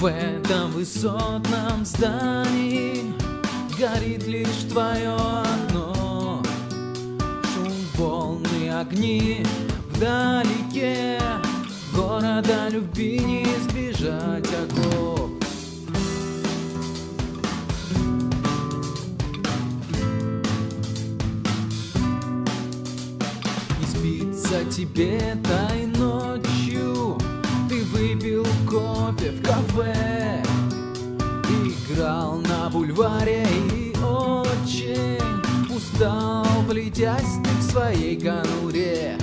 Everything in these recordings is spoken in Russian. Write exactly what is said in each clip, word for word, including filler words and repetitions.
В этом высотном здании горит лишь твое окно. Шум волны, огни вдалеке. Города любви не избежать оков. Не спится тебе этой ночью. Ты выпил кофе в кафе, играл на бульваре и очень устал, плетясь ты к своей конуре.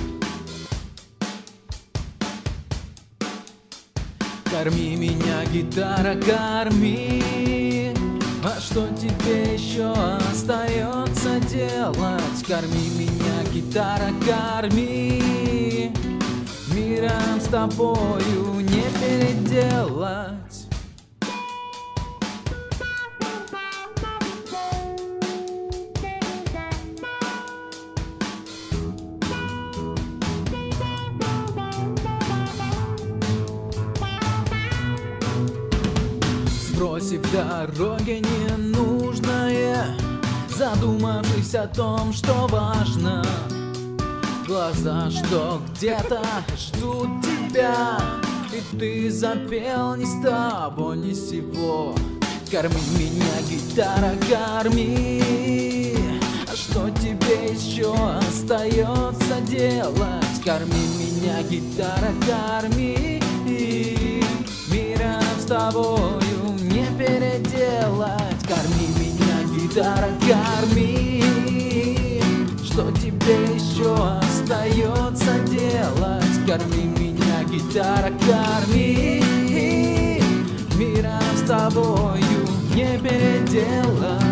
Корми меня, гитара, корми. А что тебе еще остается делать? Корми меня, гитара, корми. Миром с тобою не переделать. Бросив дороге ненужное, задумавшись о том, что важно. Глаза, что где-то ждут тебя, и ты запел ни с того, ни с сего. Корми меня, гитара, корми. А что тебе еще остается делать? Корми меня, гитара, корми. Миром с тобою не переделать. Корми меня, гитара, корми. Что тебе еще остается делать? Корми меня, гитара, корми. Миром с тобою не переделать.